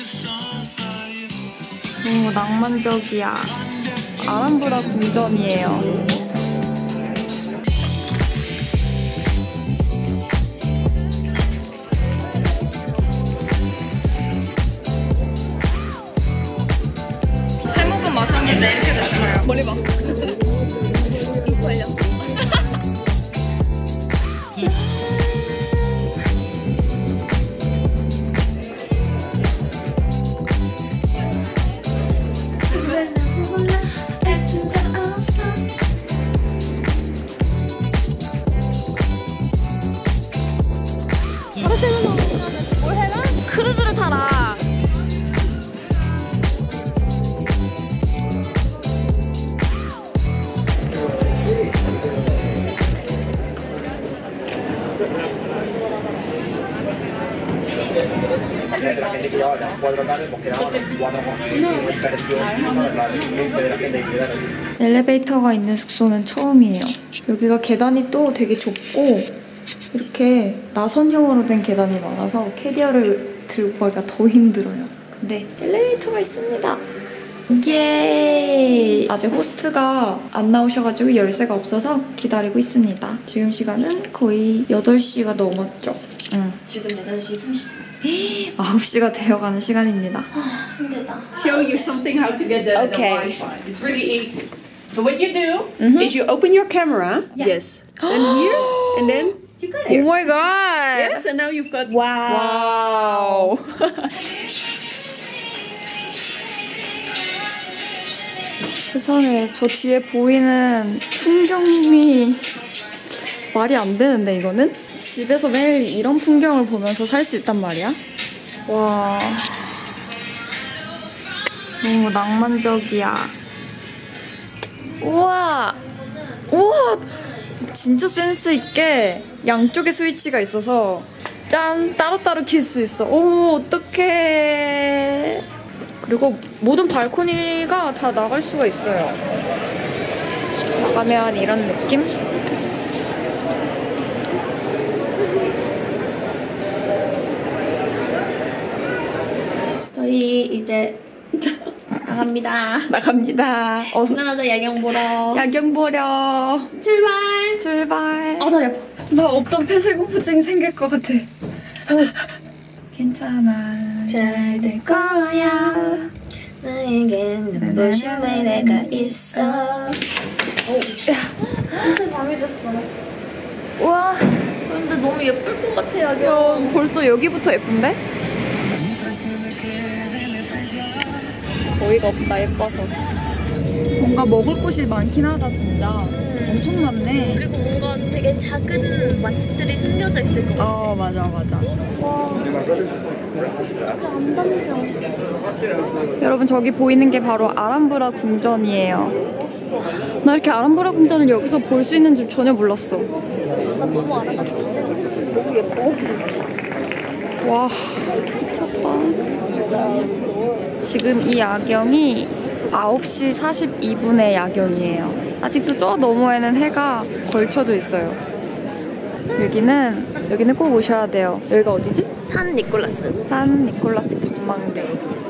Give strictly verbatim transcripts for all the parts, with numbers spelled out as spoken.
너무 낭만적이야. 아람브라 궁전이에요. 세모금 마셨는데 이렇게 됐어요. 멀리 봐. 입 벌려. 뭘 해라? 크루즈를 타라. 엘리베이터가 있는 숙소는 처음이에요. 여기가 계단이 또 되게 좁고 이렇게 나선형으로 된 계단이 많아서 캐리어를 들고 가기가 더 힘들어요. 근데 엘리베이터가 있습니다. 예! 아직 호스트가 안 나오셔가지고 열쇠가 없어서 기다리고 있습니다. 지금 시간은 거의 여덟 시가 넘었죠. 응. 지금 여덟 시 삼십 분. 아홉 시가 되어가는 시간입니다. 아, 힘들다. Show you something how to get the, Okay. the Wi-Fi. It's really easy. So what you do Mm-hmm. is you open your camera. Yeah. Yes. Then here, and then you got it. Oh my god! Yes, and now you've got. 와우. 세상에, 저 뒤에 보이는 풍경이 말이 안 되는데, 이거는? 집에서 매일 이런 풍경을 보면서 살 수 있단 말이야? 와. 너무 낭만적이야. 우와! 우와! 진짜 센스 있게 양쪽에 스위치가 있어서 짠! 따로따로 킬 수 있어. 어머, 어떡해. 그리고 모든 발코니가 다 나갈 수가 있어요. 나가면 이런 느낌? 저희 이제 나갑니다. 나갑니다. 어, 누나도 야경 보러. 야경 보려. 출발. 출발. 어, 다리 아파. 나 없던 폐쇄공포증이 생길 것 같아. 괜찮아. 잘 될 거야. 나에겐 눈부심의 내가 있어. 오, 이제 밤이 됐어. 우와. 근데 너무 예쁠 것 같아, 야, 야경. 벌써 여기부터 예쁜데? 어이가 없다, 예뻐서. 뭔가 먹을 곳이 많긴 하다, 진짜. 음. 엄청 많네. 그리고 뭔가 되게 작은 맛집들이 숨겨져 있을 것 같아. 어, 맞아, 맞아. 와, 진짜 안 담겨. 여러분, 저기 보이는 게 바로 아람브라 궁전이에요. 나 이렇게 아람브라 궁전을 여기서 볼 수 있는 줄 전혀 몰랐어. 나 너무 알아가지고 너무 예뻐. 와, 미쳤다. 지금 이 야경이 아홉 시 사십이 분의 야경이에요. 아직도 저 너머에는 해가 걸쳐져 있어요. 여기는, 여기는 꼭 오셔야 돼요. 여기가 어디지? 산 니콜라스. 산 니콜라스 전망대.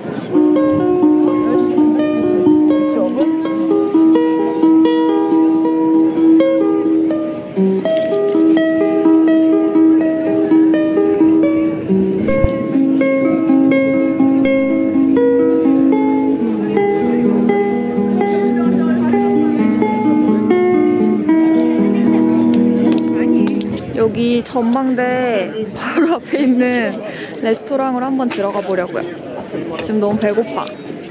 여기 전망대 바로 앞에 있는 레스토랑을 한번 들어가 보려고요. 지금 너무 배고파.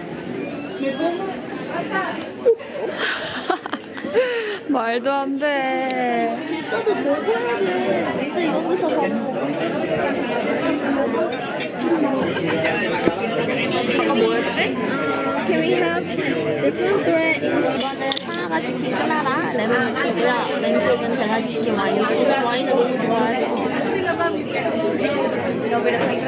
말도 안 돼. 비싸도 먹어야지. 언제 이런 데서 밥 먹어? 아까 뭐였지? Can we have this one bread? 이거는 사라가 시킨 하나랑 레몬 주고요. 왼쪽은 제가 시킨 와인. 제가 와인을 너무 좋아해서. 여기를 같이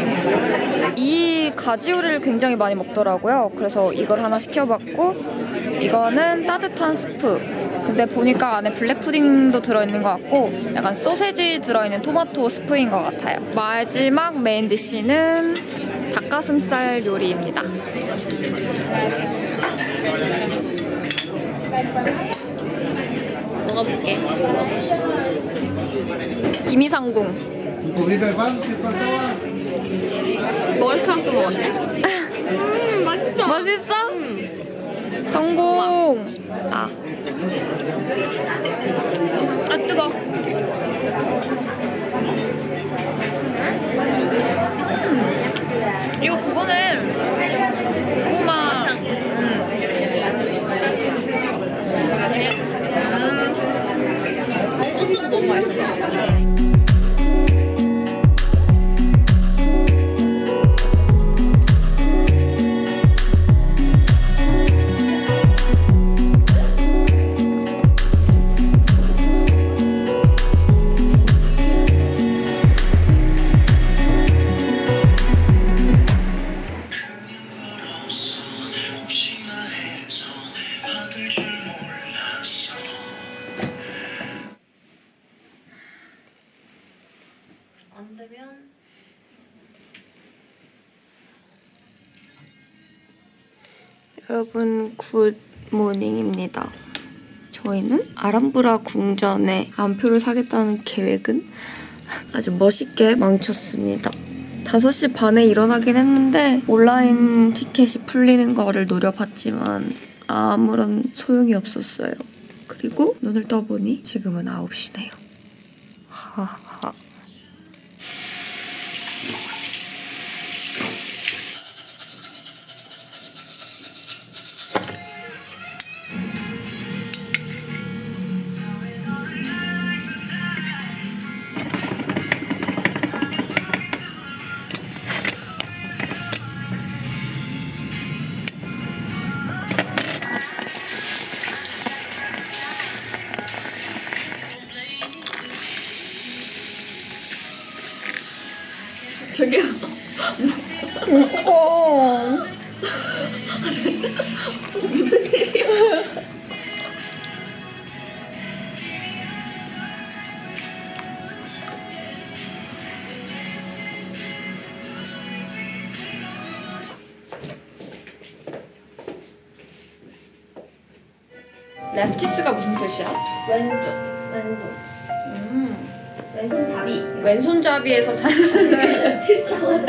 이 가지 요리를 굉장히 많이 먹더라고요. 그래서 이걸 하나 시켜봤고 이거는 따뜻한 스프. 근데 보니까 안에 블랙 푸딩도 들어있는 것 같고 약간 소세지 들어있는 토마토 스프인 것 같아요. 마지막 메인 디쉬는 닭가슴살 요리입니다. 먹어볼게. 김이상궁. 먹을 만큼 먹었네. 음, 맛있어. 맛있어? 음. 성공. 아. 아, 뜨거. 음. 이거 그거네. 고구마. 음. 음. 소스도 너무 맛있어. 안 되면 여러분 굿모닝입니다. 저희는 아람브라 궁전에 암표를 사겠다는 계획은 아주 멋있게 망쳤습니다. 다섯 시 반에 일어나긴 했는데 온라인 티켓이 풀리는 거를 노려봤지만 아무런 소용이 없었어요. 그리고 눈을 떠보니 지금은 아홉 시네요. 하하. 저기요. 무거워. 무슨 일이야? 레프티스가 무슨 뜻이야? 왼쪽, 왼손. 음. 왼손잡이. 왼손잡이에서 사는 레프티스하고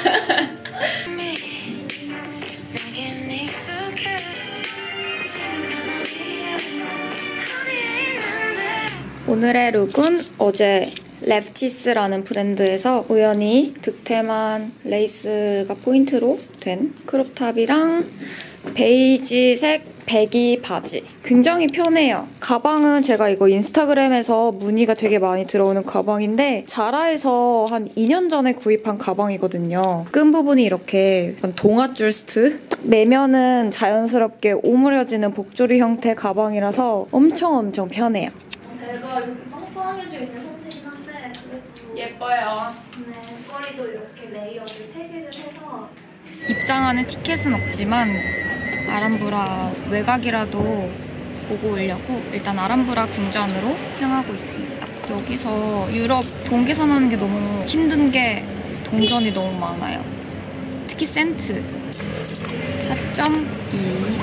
오늘의 룩은 어제 레프티스라는 브랜드에서 우연히 득템한 레이스가 포인트로 된 크롭탑이랑 베이지색 배기 바지. 굉장히 편해요. 가방은 제가 이거 인스타그램에서 문의가 되게 많이 들어오는 가방인데 자라에서 한 이 년 전에 구입한 가방이거든요. 끈 부분이 이렇게 동아줄 스트? 매면은 자연스럽게 오므려지는 복조리 형태 가방이라서 엄청 엄청 편해요. 배가 이렇게 빵빵해져 있는 상태긴 한데 그래도 예뻐요. 네, 머리도 이렇게 레이어드 세 개를 해서 입장하는 티켓은 없지만 아람브라 외곽이라도 보고 오려고 일단 아람브라 궁전으로 향하고 있습니다. 여기서 유럽 동계선하는 게 너무 힘든 게 동전이 너무 많아요. 특히 센트 사 점 이.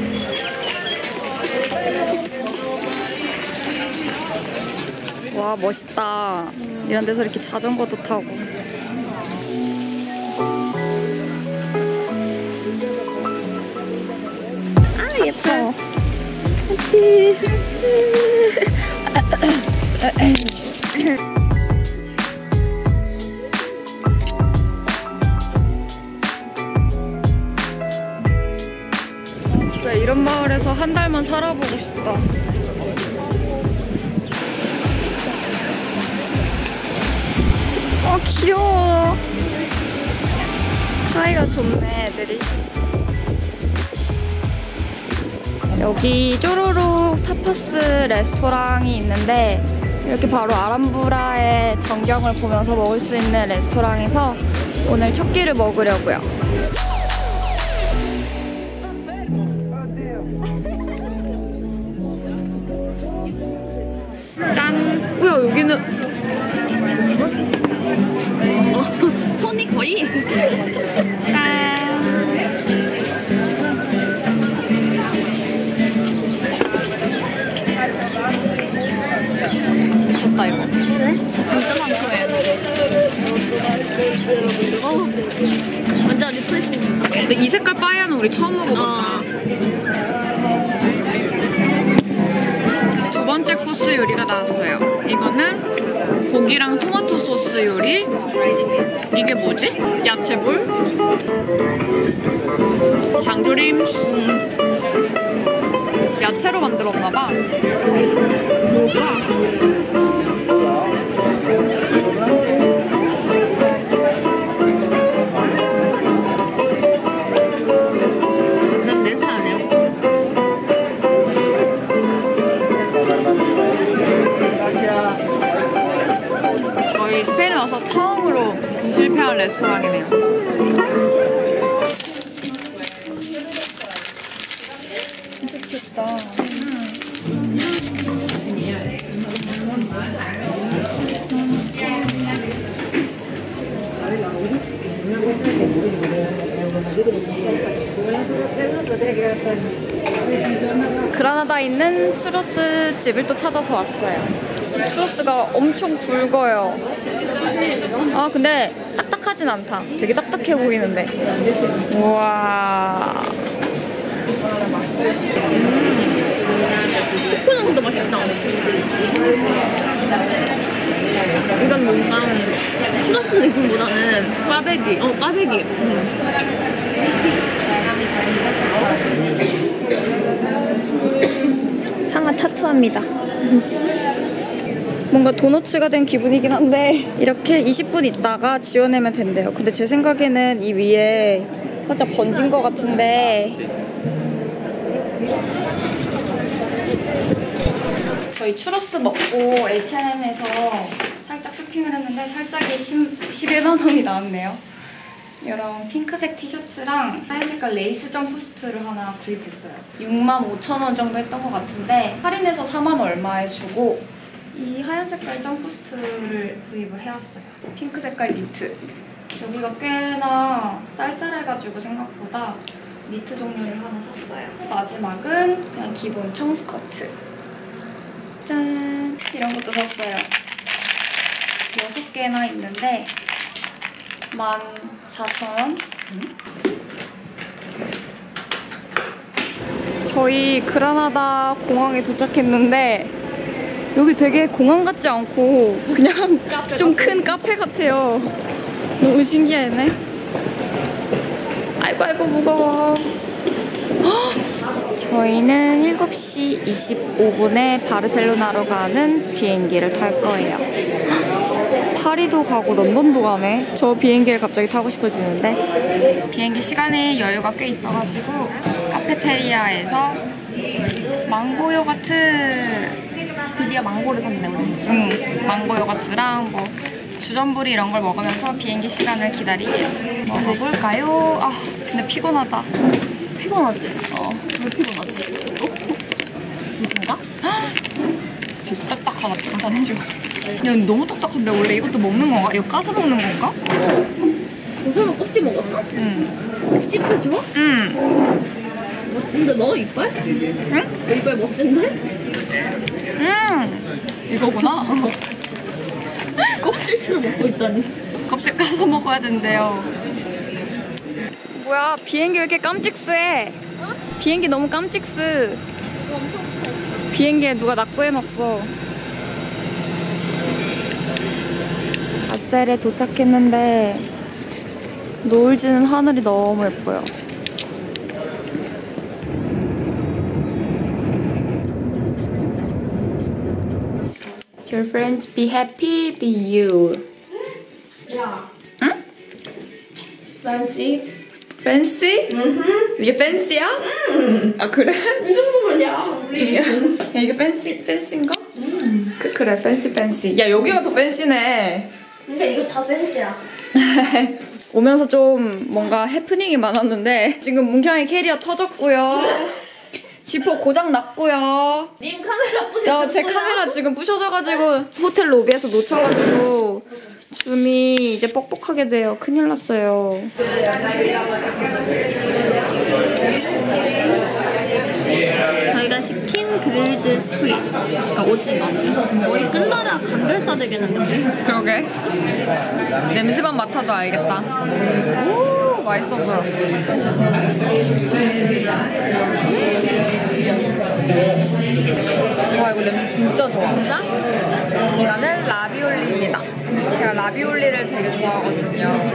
와 멋있다. 이런 데서 이렇게 자전거도 타고. 아 예뻐. 하트 하트. 진짜 이런 마을에서 한 달만 살아보고 싶다. 어 귀여워. 사이가 좋네 애들이. 여기 쪼로로 타파스 레스토랑이 있는데 이렇게 바로 아람브라의 전경을 보면서 먹을 수 있는 레스토랑에서 오늘 첫 끼를 먹으려고요. 오늘 어, 손이 거의 짠. 미쳤다 이거. 그래? 진짜 상큼해. 어. 완전 리프레싱. 근데 이 색깔 빠이야는 우리 처음 먹어봤다. 어. 두 번째 코스 요리가 나왔어요. 이거는 고기랑 토마토 소스 요리. 이게 뭐지? 야채볼? 장조림. 음. 야채로 만들었나봐. 난 냄새 안 해요. 저희 스페인 와서 처음으로 실패한 레스토랑이네요. 진짜 귀엽다. 그라나다에 있는 추로스 집을 또 찾아서 왔어요. 추로스가 엄청 굵어요. 아 근데 딱딱하진 않다. 되게 딱딱해 보이는데. 우와. 코코넛도 맛있다. 이건 뭔가 플러스 느낌보다는 꽈배기. 어, 꽈배기. 음. 상아 타투합니다. 뭔가 도너츠가 된 기분이긴 한데 이렇게 이십 분 있다가 지워내면 된대요. 근데 제 생각에는 이 위에 살짝 번진 것 같은데 저희 추러스 먹고 에이치 앤 엠에서 살짝 쇼핑을 했는데 살짝이 십일만 원이 나왔네요. 이런 핑크색 티셔츠랑 하얀 색깔 레이스 점프수트를 하나 구입했어요. 육만 오천 원 정도 했던 것 같은데 할인해서 사만 얼마에 주고 이 하얀 색깔 점프수트를 구입을 해왔어요. 핑크 색깔 니트. 여기가 꽤나 쌀쌀해가지고 생각보다 니트 종류를 하나 샀어요. 마지막은 그냥 기본 청스커트. 짠! 이런 것도 샀어요. 여섯 개나 있는데 만 사천 원? 저희 그라나다 공항에 도착했는데 여기 되게 공항 같지 않고 그냥 좀 큰 카페 같아요. 너무 신기하네. 아이고 아이고 무거워. 헉! 저희는 일곱 시 이십오 분에 바르셀로나로 가는 비행기를 탈 거예요. 헉! 파리도 가고 런던도 가네. 저 비행기를 갑자기 타고 싶어지는데 비행기 시간에 여유가 꽤 있어가지고 카페테리아에서 망고 요거트 드디어 망고를 샀네 우리. 응, 망고 요거트랑 뭐 주전부리 이런 걸 먹으면서 비행기 시간을 기다리게요. 먹어볼까요? 아 근데 피곤하다. 피곤하지? 어. 왜 피곤하지? 무슨가? 되게 딱딱하다. 단해줘. 야 너무 딱딱한데 원래 이것도 먹는 건가? 이거 까서 먹는 건가? 너 설마 껍질 먹었어? 응. 찝혀져? 응. 멋진데 너 이빨? 응? 너 이빨 멋진데? 음. 이거구나. 껍질째로 먹고 있다니. 껍질 까서 먹어야 된대요. 뭐야 비행기 왜 이렇게 깜찍스해? 어? 비행기 너무 깜찍스. 이거 엄청 커. 비행기에 누가 낙서해놨어. 아셀에 도착했는데 노을 지는 하늘이 너무 예뻐요. Your friends be happy, be you. 야. 응? 난시. 팬시? 응. 이게 팬시야? 응. 아 그래? 이 정도면야 우리. 야, 이게 팬시, 팬시인가? 응. 그, 그래 팬시 팬시. 야 여기가 더 팬시네. 그러니까 이거 다 팬시야. 오면서 좀 뭔가 해프닝이 많았는데 지금 문경이 캐리어 터졌고요. 지퍼 고장 났고요. 님 카메라 부셔. 저 제 카메라 지금 부셔져가지고 호텔 로비에서 놓쳐가지고 줌이 이제 뻑뻑하게 돼요. 큰일 났어요. 저희가 시킨 그릴드 스프릿, 그러니까 오징어. 거의 끝나라 감별사 되겠는데 우리? 그러게. 냄새만 맡아도 알겠다. 오, 맛있어 보여. 와, 이거 냄새 진짜 좋아. 진짜? 이거는 라비올리입니다. 제가 라비올리를 되게 좋아하거든요.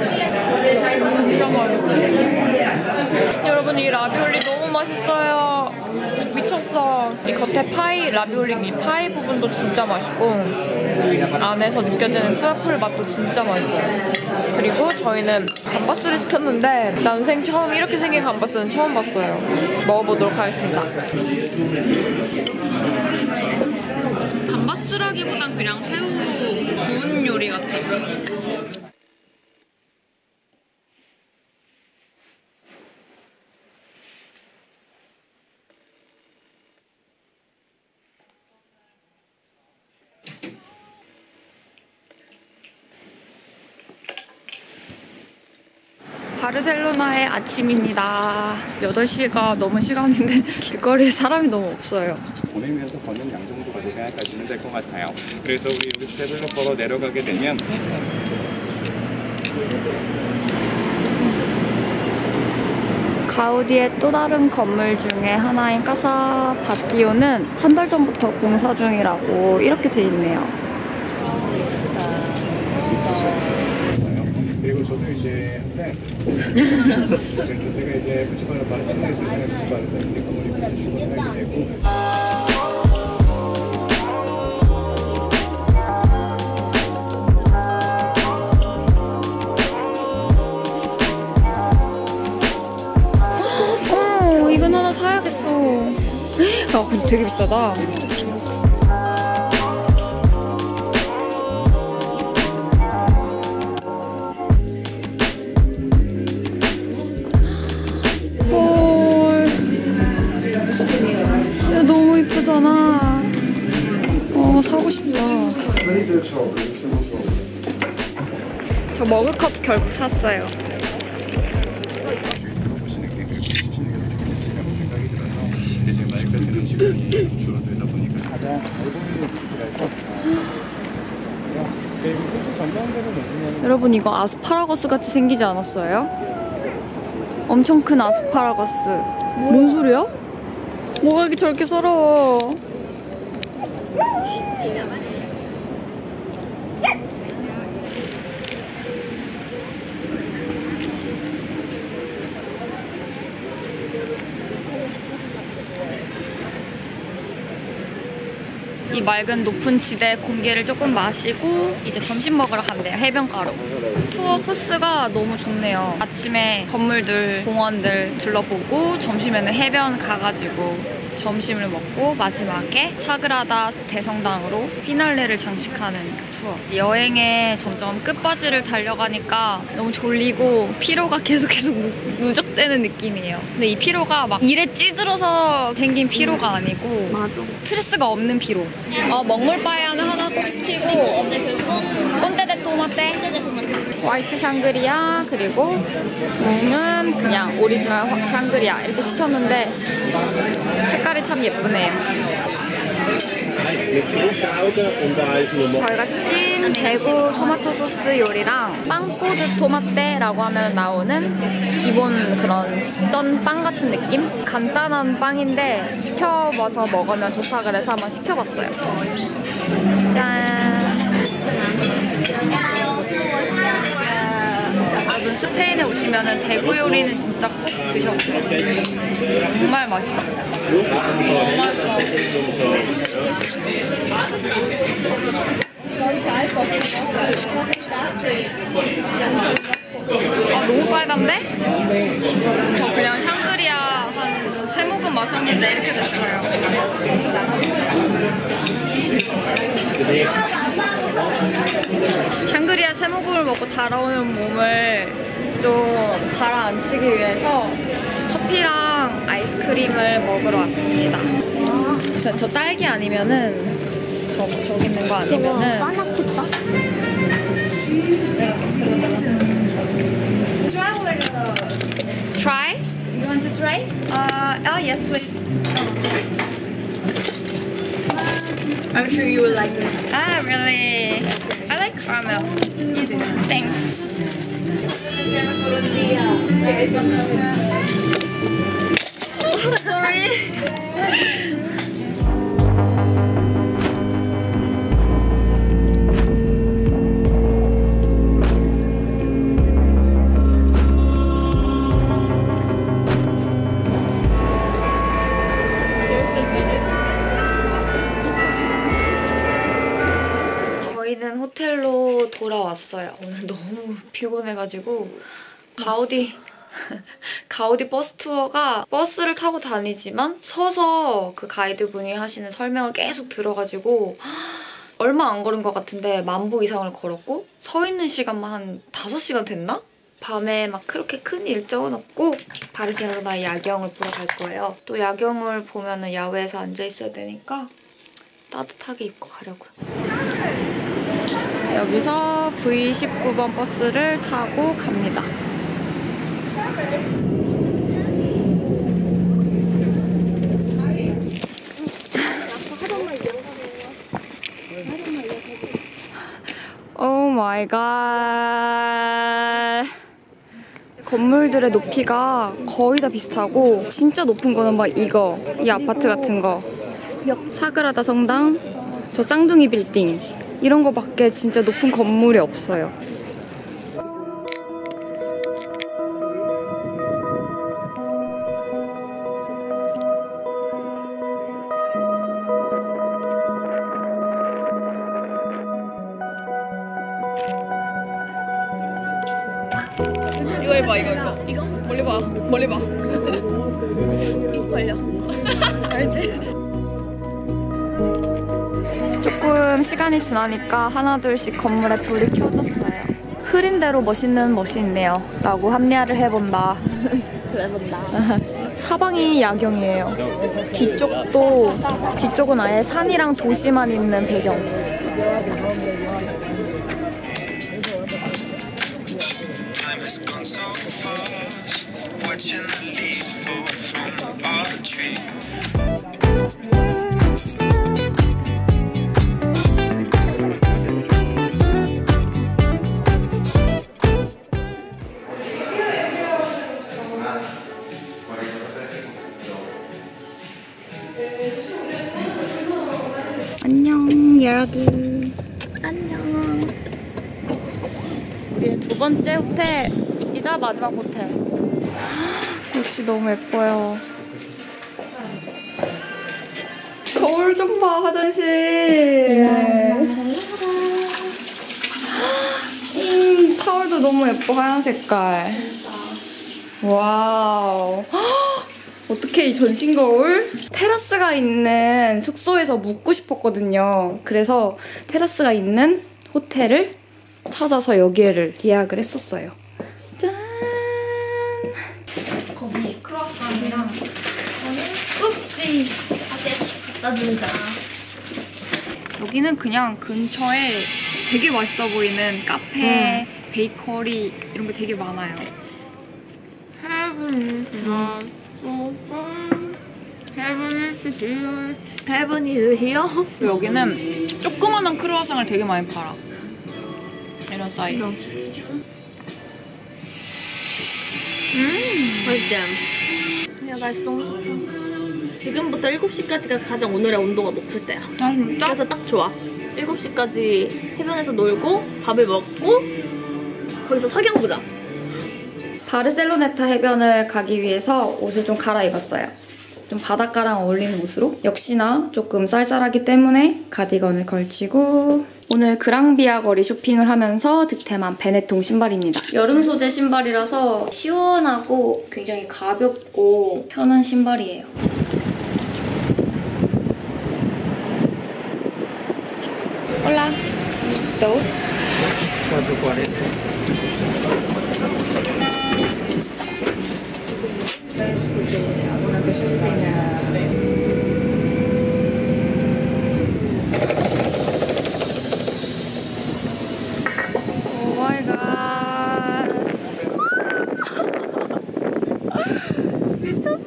여러분, 이 라비올리 너무 맛있어요. 미쳤어. 이 겉에 파이, 라비올리 이 파이 부분도 진짜 맛있고 안에서 느껴지는 트러플 맛도 진짜 맛있어요. 그리고 저희는 감바스를 시켰는데 난생 처음 이렇게 생긴 감바스는 처음 봤어요. 먹어보도록 하겠습니다. 감바스라기보단 그냥 새우 구운 요리 같아. 바르셀로나의 아침입니다. 여덟 시가 넘은 시간인데 길거리에 사람이 너무 없어요. 보내면서 걷는 양 정도까지 생각하시면 될 것 같아요. 그래서 우리 여기 세블로퍼로 내려가게 되면 가우디의 또 다른 건물 중에 하나인 까사 바티오는 한 달 전부터 공사 중이라고 이렇게 돼 있네요. 그리고 저도 이제 항상 그래서 제가 이제 무시바를 바르셀로나에 있을 때는 무시바에서 이렇게 건물이 출근을 하게 되고 어, 이건 하나 사야겠어. 아, 근데 되게 비싸다. 너무 이쁘잖아. 어, 사고 싶다. 저 머그컵 결국 샀어요. 보시는 게 그리고 드시는 게 더 좋겠다는 생각이 들어서 이제 마이크 드는 시간이 줄어들다 보니까 가장 알고있는 곳이라서 그리고 소주 전망대로 놓으면 여러분, 이거 아스파라거스 같이 생기지 않았어요? 엄청 큰 아스파라거스. 뭔 소리야? 뭐가 이렇게 저렇게 서러워. 이 맑은 높은 지대 공기를 조금 마시고 이제 점심 먹으러 간대요. 해변가로. 투어 코스가 너무 좋네요. 아침에 건물들, 공원들 둘러보고 점심에는 해변 가가지고 점심을 먹고 마지막에 사그라다 대성당으로 피날레를 장식하는 투어. 여행의 점점 끝바지를 달려가니까 너무 졸리고 피로가 계속 계속 누, 누적되는 느낌이에요. 근데 이 피로가 막 일에 찌들어서 생긴 피로가 아니고 맞아. 스트레스가 없는 피로. 어, 먹물 빠에야는 하나 꼭 시키고 이제 그건 꼰떼데 토마떼, 화이트 샹그리아, 그리고 뭉은 그냥 오리지널 샹그리아 이렇게 시켰는데 색깔이 참 예쁘네요. 저희가 시킨 대구 토마토 소스 요리랑 빵꼬드 토마떼라고 하면 나오는 기본 그런 식전 빵 같은 느낌? 간단한 빵인데 시켜봐서 먹으면 좋다 그래서 한번 시켜봤어요. 짠! 여러분, 스페인에 오시면 대구 요리는 진짜 꼭 드셔보세요. 정말 맛있어요. 아, 너무 빨간데? 저 그냥 샹그리아 한 세 모금 마셨는데 이렇게 됐어요. 샹그리아 세 모금을 먹고 달아오는 몸을 좀 가라앉히기 위해서 커피랑 아이스크림 아이스크림을 먹으러 왔습니다. 저, 저 딸기 아니면은 저, 저기 있는 거 아니면은 빠나코타? Try? You want to try? Uh, oh yes please. I'm sure you will like it. Ah really? I like caramel. You do. Thanks. Sorry. 저희는 호텔로 돌아왔어요. 오늘 너무 피곤해가지고 가우디 가우디 버스 투어가 버스를 타고 다니지만 서서 그 가이드분이 하시는 설명을 계속 들어가지고 얼마 안 걸은 것 같은데 만 보 이상을 걸었고 서 있는 시간만 한 다섯 시간 됐나? 밤에 막 그렇게 큰 일정은 없고 바르셀로나 야경을 보러 갈 거예요. 또 야경을 보면은 야외에서 앉아 있어야 되니까 따뜻하게 입고 가려고요. 여기서 브이 십구 번 버스를 타고 갑니다. 오 마이 갓. 건물들의 높이가 거의 다 비슷하고 진짜 높은 거는 막 이거, 이 아파트 같은 거, 사그라다 성당, 저 쌍둥이 빌딩 이런 거밖에 진짜 높은 건물이 없어요. 이거 해봐, 이거 이거 이거 멀리 봐, 멀리 봐. 이거 걸려. 알지? 조금 시간이 지나니까 하나둘씩 건물에 불이 켜졌어요. 흐린 대로 멋있는 멋이 있네요 라고 합리화를 해본다. 그래 본다. 사방이 야경이에요. 뒤쪽도, 뒤쪽은 아예 산이랑 도시만 있는 배경. 안녕 여러분. 안녕. 우리의 두 번째 호텔이자 마지막 호텔. 역시 너무 예뻐요. 거울 좀 봐, 화장실. 음, 타월도 너무 예뻐, 하얀 색깔. 와우. 어떻게 이 전신 거울? 테라스가 있는 숙소에서 묵고 싶었거든요. 그래서 테라스가 있는 호텔을 찾아서 여기를 예약을 했었어요. 짠! 거기 크로아상이랑 저는 읍시 갖다 주자. 여기는 그냥 근처에 되게 맛있어 보이는 카페, 음. 베이커리 이런 게 되게 많아요. 음. Heaven is here. 여기는 조그만한 크루아상을 되게 많이 팔아. 이런 사이즈. 음. 맛있지? 야, 날씨 너무 좋다. 지금부터 일곱 시까지가 가장 오늘의 온도가 높을 때야. 아 진짜? 그래서 딱 좋아. 일곱 시까지 해변에서 놀고 밥을 먹고 거기서 석양 보자. 바르셀로네타 해변을 가기 위해서 옷을 좀 갈아입었어요. 좀 바닷가랑 어울리는 옷으로. 역시나 조금 쌀쌀하기 때문에 가디건을 걸치고 오늘 그랑비아 거리 쇼핑을 하면서 득템한 베네통 신발입니다. 여름 소재 신발이라서 시원하고 굉장히 가볍고 편한 신발이에요. Hola. Dos. cuatro cuarenta. alguna cosa. 오 마이 갓. 미쳤어.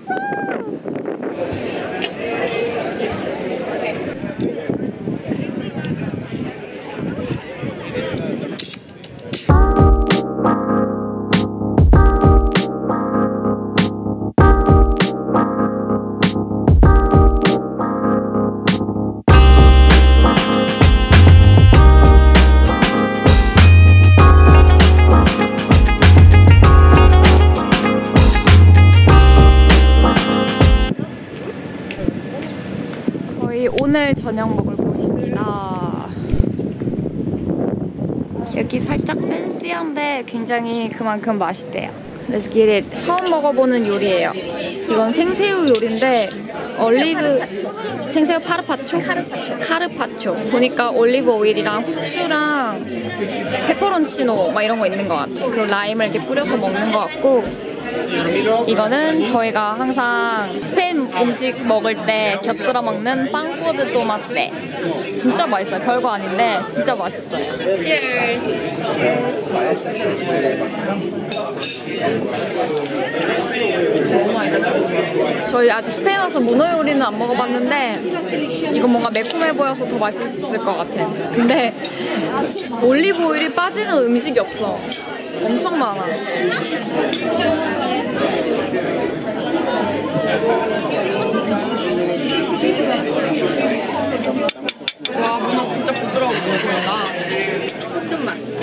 저희 오늘 저녁 먹을 곳입니다. 여기 살짝 팬시한데 굉장히 그만큼 맛있대요. Let's get it. 처음 먹어보는 요리예요. 이건 생새우 요리인데 올리브 생새우 파르파초? 카르파초. 카르파초. 보니까 올리브 오일이랑 후추랑 페퍼론치노 막 이런 거 있는 것 같아요. 그리고 라임을 이렇게 뿌려서 먹는 것 같고, 이거는 저희가 항상 스페인 음식 먹을 때 곁들여 먹는 빵꼬드 토마테. 진짜 맛있어요. 별거 아닌데 진짜 맛있어요. 저희 아직 스페인 와서 문어 요리는 안 먹어봤는데 이건 뭔가 매콤해 보여서 더 맛있을 것 같아요. 근데 올리브 오일이 빠지는 음식이 없어. 엄청 많아. 와, 문어 진짜 부드러워 보인다. 좀만.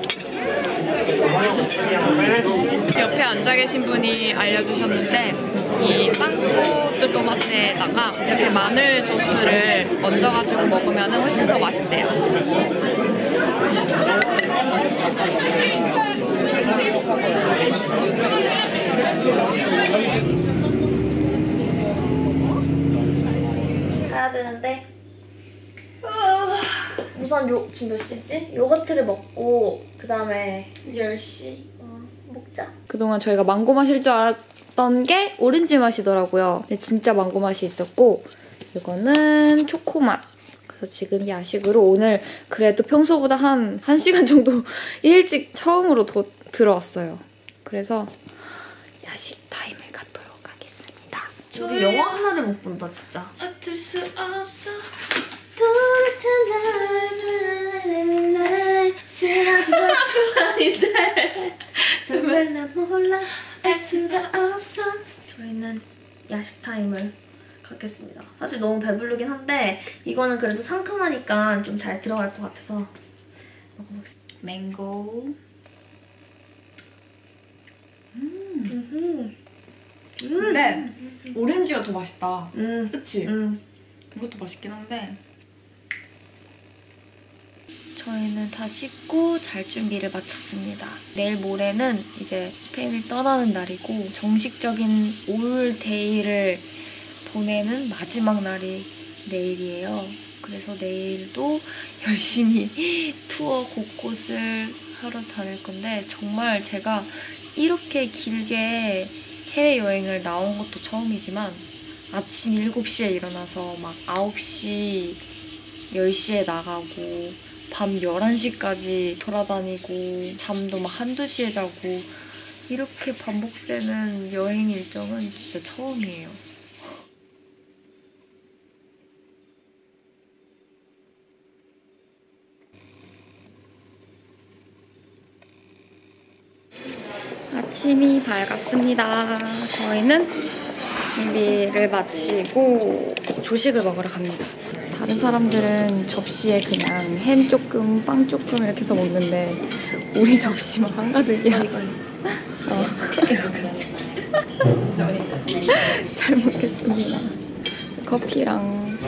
옆에 앉아 계신 분이 알려주셨는데 이 빵꼬드 토마테에다가 이렇게 마늘 소스를 얹어가지고 먹으면 훨씬 더 맛있대요. 가야 되는데 우선 요 지금 몇 시지? 요거트를 먹고 그 다음에 열 시 어, 먹자. 그동안 저희가 망고 마실 줄 알았던 게 오렌지 맛이더라고요. 근데 진짜 망고 맛이 있었고, 이거는 초코 맛. 그래서 지금 야식으로 오늘 그래도 평소보다 한 1시간 정도 일찍 처음으로 더 들어왔어요. 그래서 야식 타임을 갖도록 하겠습니다. 우리 영화 하나를 못 본다 진짜. 어쩔 수 없어. 도대체 날 사랑하는 날 싫어하지 아닌데 정말 나 몰라 알 수가 없어. 저희는 야식 타임을 갖겠습니다. 사실 너무 배부르긴 한데 이거는 그래도 상큼하니까 좀 잘 들어갈 것 같아서 먹어보겠습니다. 맹고. 음. 음. 근데 오렌지가 더 맛있다. 음. 그치? 음. 이것도 맛있긴 한데. 저희는 다 씻고 잘 준비를 마쳤습니다. 내일 모레는 이제 스페인을 떠나는 날이고 정식적인 올데이를 보내는 마지막 날이 내일이에요. 그래서 내일도 열심히 투어 곳곳을 하러 다닐 건데 정말 제가 이렇게 길게 해외여행을 나온 것도 처음이지만 아침 일곱 시에 일어나서 막 아홉 시, 열 시에 나가고 밤 열한 시까지 돌아다니고 잠도 막 한두 시에 자고 이렇게 반복되는 여행 일정은 진짜 처음이에요. 아침이 밝았습니다. 저희는 준비를 마치고 조식을 먹으러 갑니다. 다른 사람들은 접시에 그냥 햄 조금, 빵 조금 이렇게 해서 먹는데 우리 접시만 한가득이야. 이거 있어. 어. 잘 먹겠습니다. 커피랑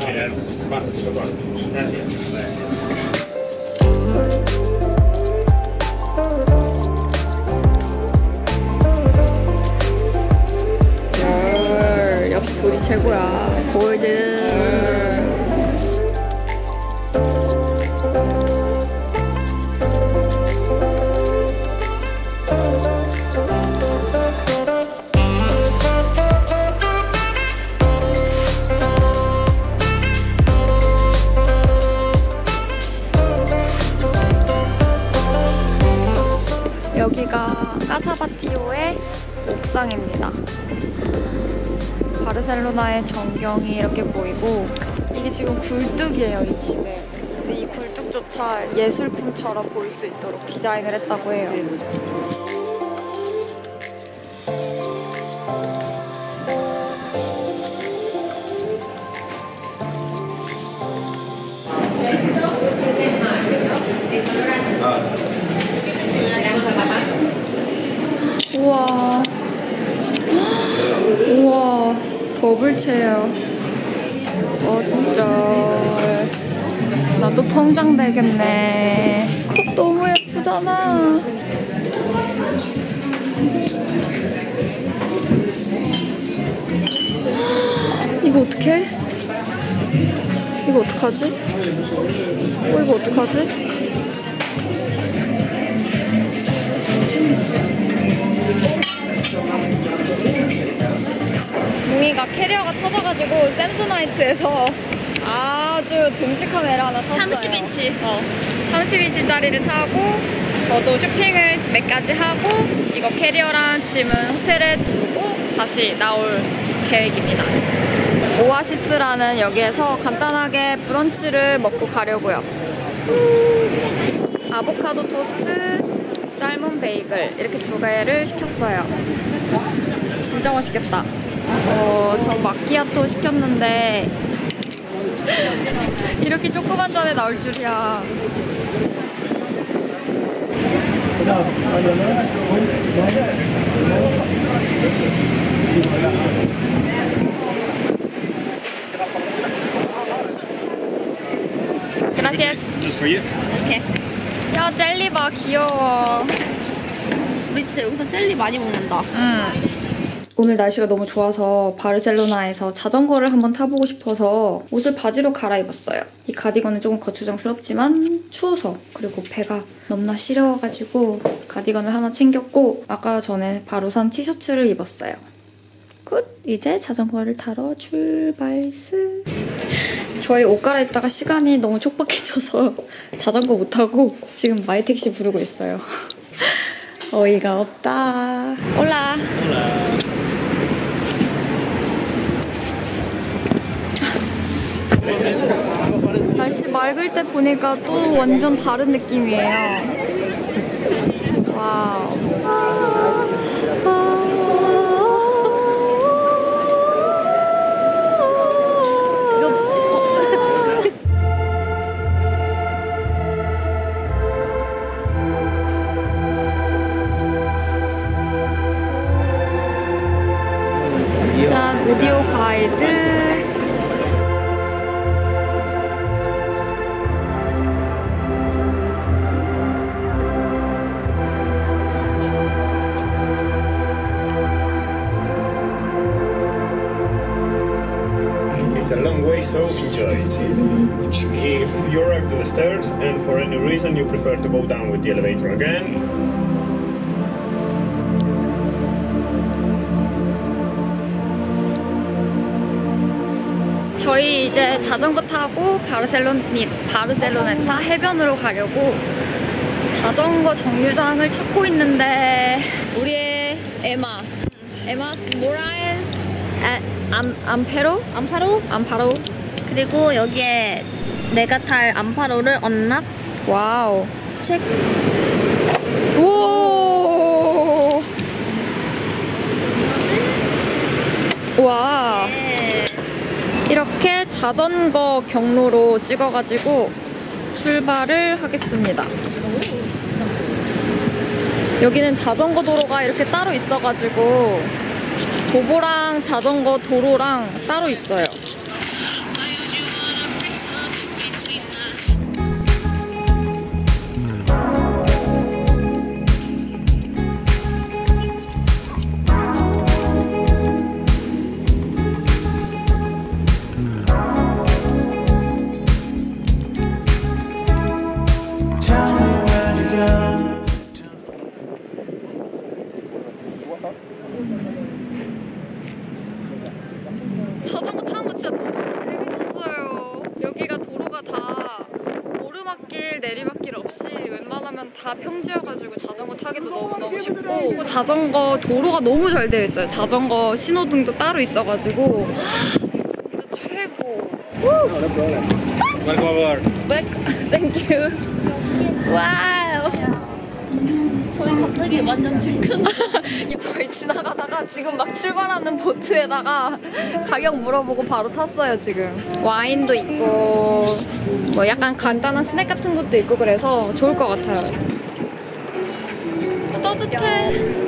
열, 역시 돈이 최고야. 골드. 옥상입니다. 바르셀로나의 전경이 이렇게 보이고 이게 지금 굴뚝이에요, 이 집에. 근데 이 굴뚝조차 예술품처럼 보일 수 있도록 디자인을 했다고 해요. 우와. 우와. 더블 체어. 어쩔. 나도 통장 되겠네. 컵 너무 예쁘잖아. 이거 어떡해? 이거 어떡하지? 어, 이거 어떡하지? 뭉이가 캐리어가 터져가지고 샘소나이트에서 아주 듬직한 애를 하나 샀어요. 삼십 인치. 어, 삼십 인치짜리를 사고 저도 쇼핑을 몇 가지 하고 이거 캐리어랑 짐은 호텔에 두고 다시 나올 계획입니다. 오아시스라는 여기에서 간단하게 브런치를 먹고 가려고요. 아보카도 토스트, 삶은 베이글 이렇게 두 개를 시켰어요. 진짜 맛있겠다. 어, 저 마키아토 시켰는데 이렇게 조그만 잔에 나올 줄이야. Gracias. Just for you. 이렇게. 야, 젤리바 귀여워. 우리 진짜 여기서 젤리 많이 먹는다. 응. 오늘 날씨가 너무 좋아서 바르셀로나에서 자전거를 한번 타보고 싶어서 옷을 바지로 갈아입었어요. 이 가디건은 조금 거추장스럽지만 추워서, 그리고 배가 넘나 시려워가지고 가디건을 하나 챙겼고 아까 전에 바로 산 티셔츠를 입었어요. 굿! 이제 자전거를 타러 출발스. 저희 옷 갈아입다가 시간이 너무 촉박해져서 자전거 못 타고 지금 마이택시 부르고 있어요. 어이가 없다. 올라. 날씨 맑을 때 보니까 또 완전 다른 느낌이에요. 와우. 짠, 오디오 가이드. It's a long way, so enjoy it. If you arrive to the stairs and for any reason you prefer to go down with the elevator again, 저희 이제 자전거 타고 바르셀로니, 바르셀로나타 해변으로 가려고 자전거 정류장을 찾고 있는데 우리의 에마, 에마스 모라에스 안, 암페로? 암파로? 암파로. 그리고 여기에 내가 탈 암파로를 언락 와우. 체크. 오. 와. 네. 이렇게 자전거 경로로 찍어가지고 출발을 하겠습니다. 여기는 자전거 도로가 이렇게 따로 있어가지고 도보랑 자전거 도로랑 따로 있어요. 자전거 타는 거 진짜 너무 재밌었어요. 여기가 도로가 다 오르막길, 내리막길 없이 웬만하면 웬만하면 다 평지여가지고 자전거 타기도 너무너무 쉽고 자전거 도로가 너무 잘 되어 있어요. 자전거 신호등도 따로 있어가지고 진짜 최고. 땡큐. 와우. 저희 갑자기 완전 즉흥. 저희 지나가다가 지금 막 출발하는 보트에다가 가격 물어보고 바로 탔어요. 지금 와인도 있고 뭐 약간 간단한 스낵 같은 것도 있고 그래서 좋을 것 같아요. 따뜻해.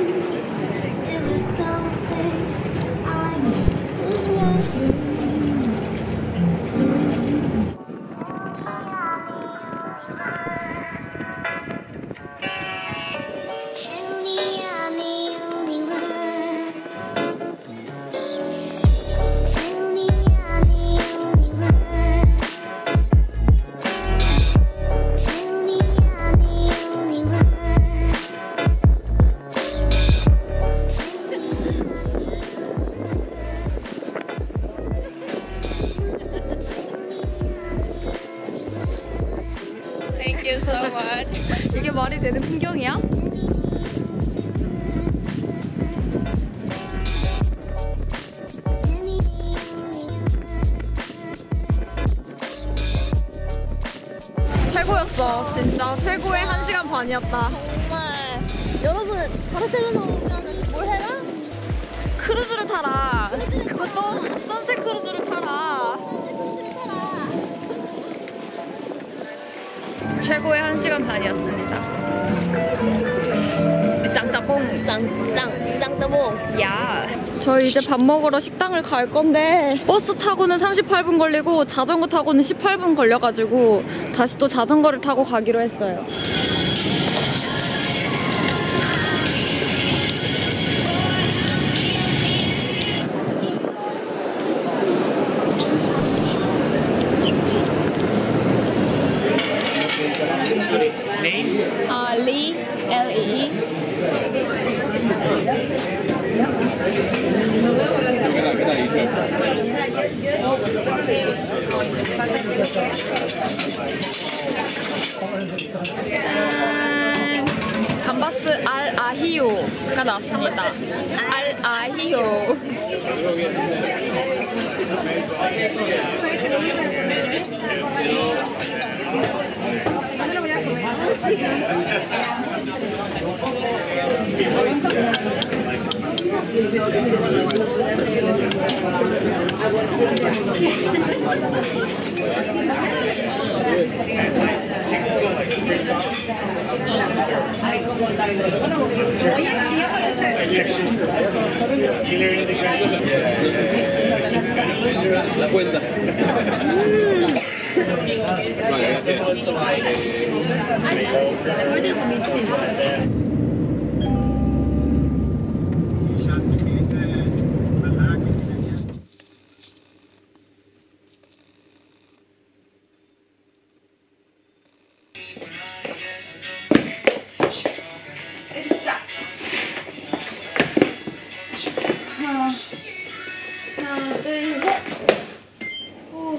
Thank you so much. 이게 말이 되는 풍경이야? 최고였어. 진짜 최고의 한 시간 반이었다. 정말 여러분 바르셀로나 오면 뭘 해라? 크루즈를 타라. 그것도 선셋 크루즈를 타라. 최고의 한 시간 반이었습니다. 쌍따봉. 쌍쌍 쌍따봉. 야. 저희 이제 밥 먹으러 식당을 갈 건데 버스 타고는 삼십팔 분 걸리고 자전거 타고는 십팔 분 걸려가지고 다시 또 자전거를 타고 가기로 했어요. 아, 리, L E. 짠! 감바스 알 아히오가 나왔습니다. 알 아히오. La cuenta. 꿀들고 미친. 하나, 하나, 둘, 셋. 오.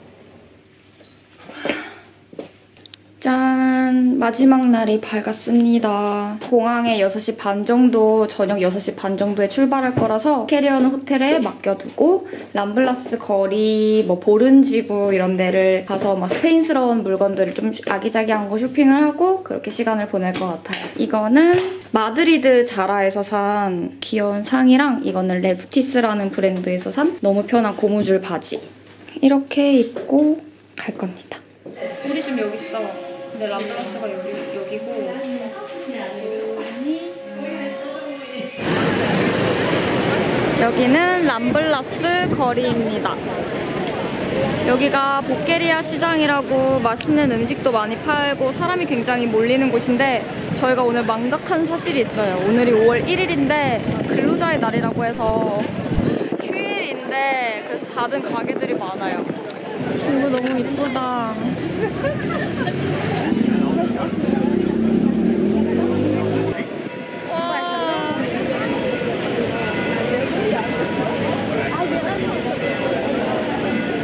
짠! 마지막 날이 밝았습니다. 공항에 여섯 시 반 정도, 저녁 여섯 시 반 정도에 출발할 거라서 캐리어는 호텔에 맡겨두고 람블라스 거리, 뭐 보른지구 이런 데를 가서 막 스페인스러운 물건들을 좀 아기자기한 거 쇼핑을 하고 그렇게 시간을 보낼 것 같아요. 이거는 마드리드 자라에서 산 귀여운 상의랑 이거는 레프티스라는 브랜드에서 산 너무 편한 고무줄 바지. 이렇게 입고 갈 겁니다. 우리 집 여기 있어. 근데 람블라스가 여기, 여기고 여기는 람블라스 거리입니다. 여기가 보케리아 시장이라고 맛있는 음식도 많이 팔고 사람이 굉장히 몰리는 곳인데 저희가 오늘 망각한 사실이 있어요. 오늘이 오월 일일인데 근로자의 날이라고 해서 휴일인데 그래서 닫은 가게들이 많아요. 이거 너무 이쁘다.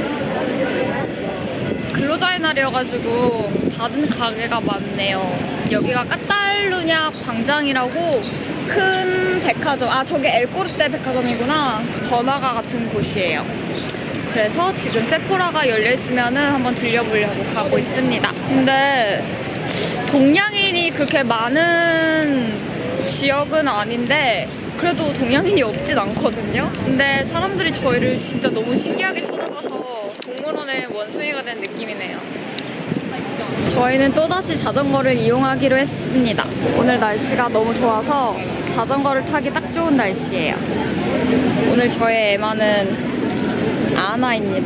근로자의 날이어가지고 닫은 가게가 많네요. 여기가 까탈루냐 광장이라고 큰 백화점, 아 저게 엘코르테 백화점이구나. 번화가 같은 곳이에요. 그래서 지금 세포라가 열려있으면 한번 들려보려고 가고 있습니다. 근데 동양인이 그렇게 많은 지역은 아닌데 그래도 동양인이 없진 않거든요. 근데 사람들이 저희를 진짜 너무 신기하게 쳐다봐서 동물원의 원숭이가 된 느낌이네요. 저희는 또다시 자전거를 이용하기로 했습니다. 오늘 날씨가 너무 좋아서 자전거를 타기 딱 좋은 날씨예요. 오늘 저의 에마는 아나입니다.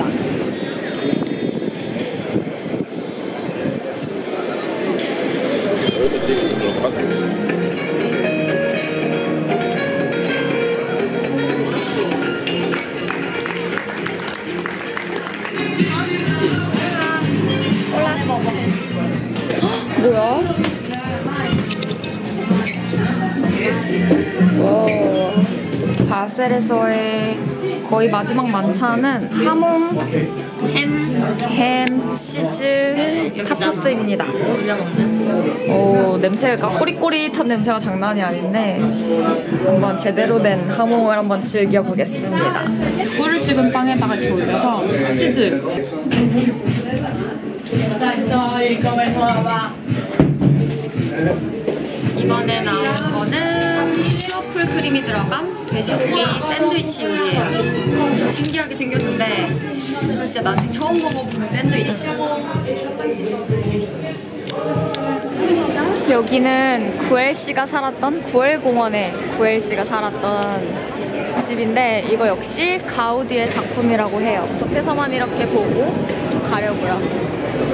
뭐야? 와, 바셀에서의 거의 마지막 만찬은 하몽, 햄, 햄, 치즈, 타파스입니다. 오, 냄새가 꼬릿꼬릿한 냄새가 장난이 아닌데 한번 제대로 된 하몽을 한번 즐겨보겠습니다. 꿀을 찍은 빵에다가 이렇게 올려서 치즈. 이번에 나온 거는 트러플 크림이 들어간 돼지고기 샌드위치 요리예요. 엄청 신기하게 생겼는데 진짜 난생 처음 먹어보는 샌드위치. 여기는 구엘씨가 살았던 구엘공원에 구엘씨가 살았던 집인데 이거 역시 가우디의 작품이라고 해요. 겉에서만 이렇게 보고 가려고요.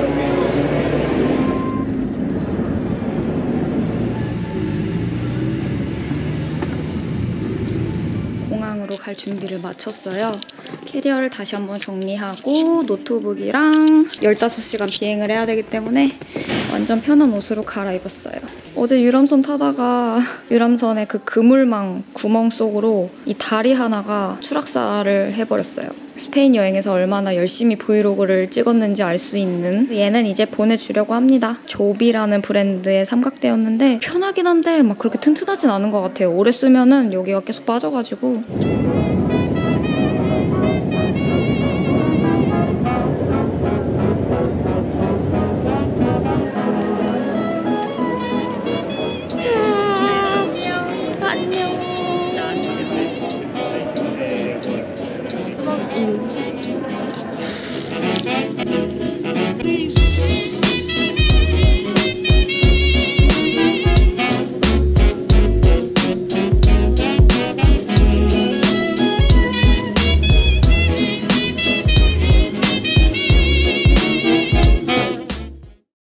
공항으로 갈 준비를 마쳤어요. 캐리어를 다시 한번 정리하고 노트북이랑 열다섯 시간 비행을 해야 되기 때문에 완전 편한 옷으로 갈아입었어요. 어제 유람선 타다가 유람선의 그 그물망 구멍 속으로 이 다리 하나가 추락사를 해버렸어요. 스페인 여행에서 얼마나 열심히 브이로그를 찍었는지 알 수 있는. 얘는 이제 보내주려고 합니다. 조비라는 브랜드의 삼각대였는데 편하긴 한데 막 그렇게 튼튼하진 않은 것 같아요. 오래 쓰면은 여기가 계속 빠져가지고.